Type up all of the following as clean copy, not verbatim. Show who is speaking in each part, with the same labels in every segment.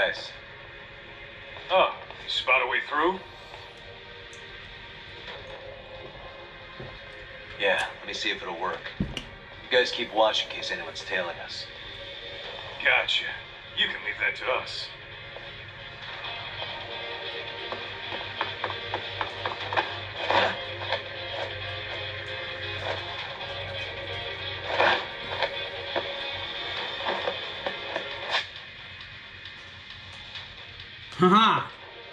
Speaker 1: guys?
Speaker 2: Oh, you spot a way through?
Speaker 1: Yeah, let me see if it'll work. You guys keep watch in case anyone's tailing us.
Speaker 2: Gotcha. You can leave that to us.
Speaker 3: Haha.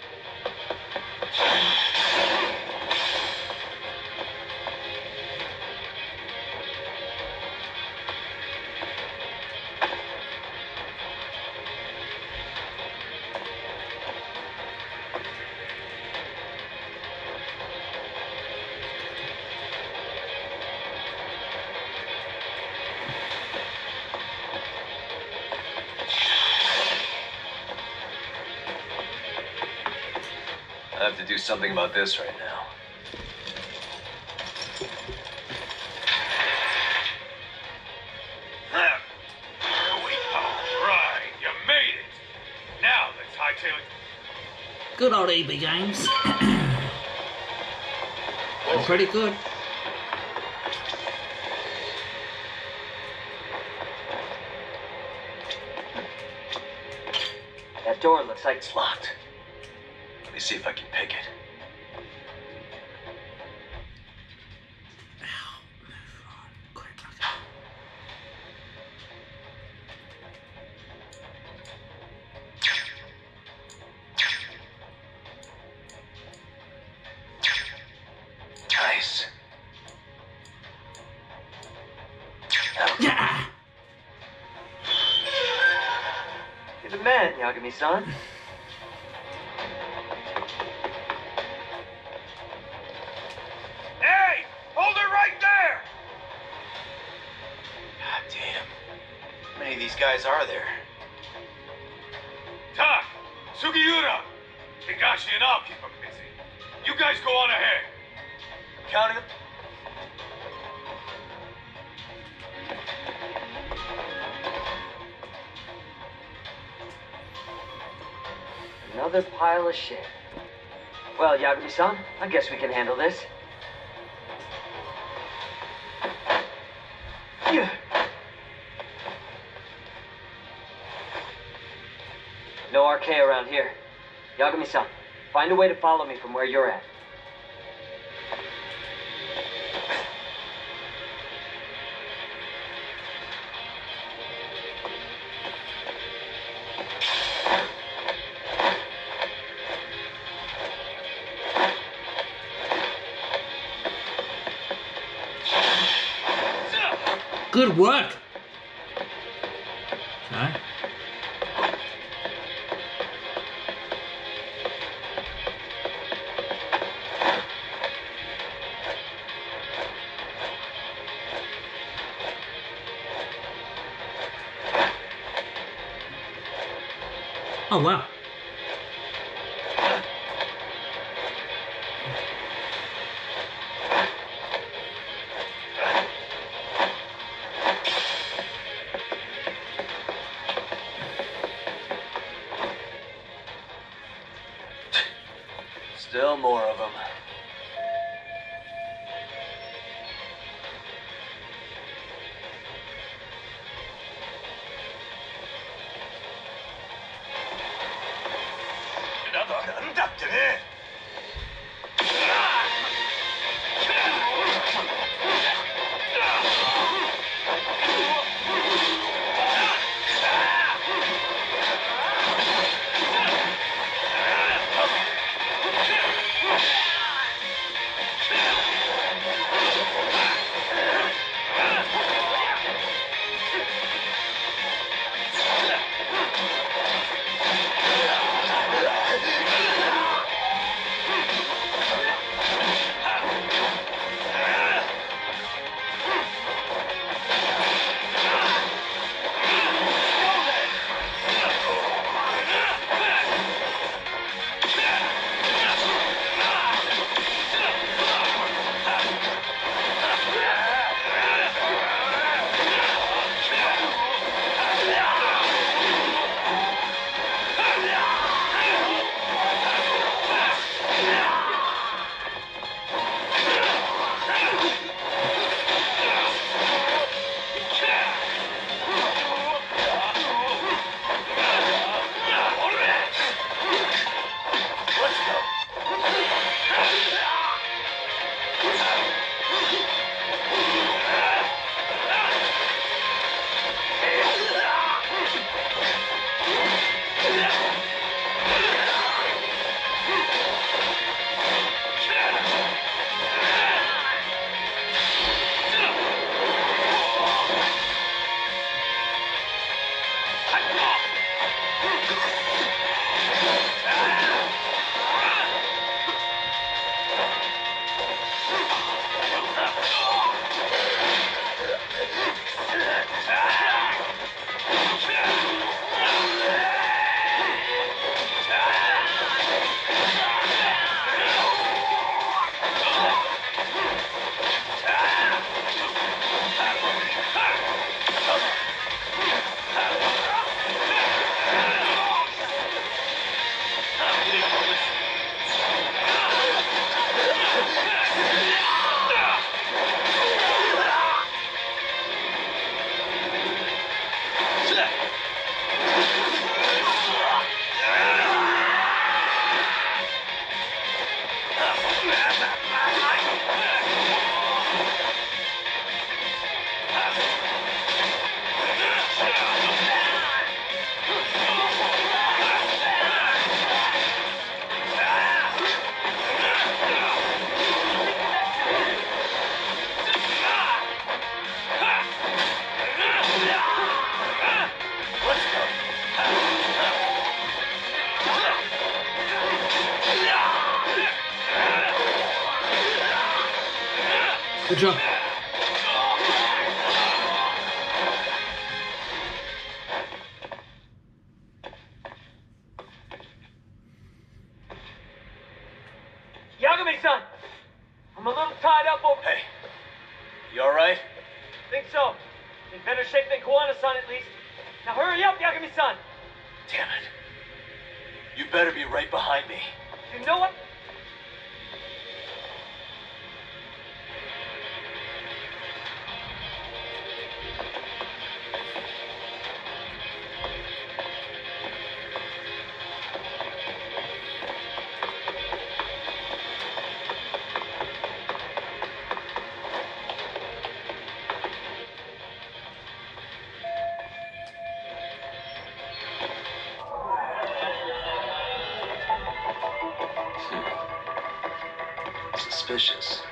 Speaker 1: I have to do something about this right now.
Speaker 2: Right, you made it. Now let's hightail it.
Speaker 3: Good old EB Games. Pretty good.
Speaker 4: That door looks like
Speaker 1: It's locked. Let me see if I can pick it. Nice.
Speaker 3: Yeah.
Speaker 4: You're the man, Yagami-san.
Speaker 2: Hey! Hold it right there!
Speaker 1: God damn. How many of these guys are there?
Speaker 2: Tak! Sugiura! Higashi and I'll keep them busy. You guys go on ahead.
Speaker 1: Counting them?
Speaker 4: Another pile of shit. Well, Yagami-san, I guess we can handle this. Yeah. No RK around here. Yagami-san, find a way to follow me from where you're at.
Speaker 3: Good work. Okay. Oh wow.
Speaker 1: Still more of them.
Speaker 3: Good job.
Speaker 4: Yagami-san! I'm a little tied up over...
Speaker 1: Hey, you alright?
Speaker 4: Think so. In better shape than Koana-san, at least. Now hurry up, Yagami-san!
Speaker 1: Damn it. You better be right behind me.
Speaker 4: You know what?
Speaker 1: Suspicious.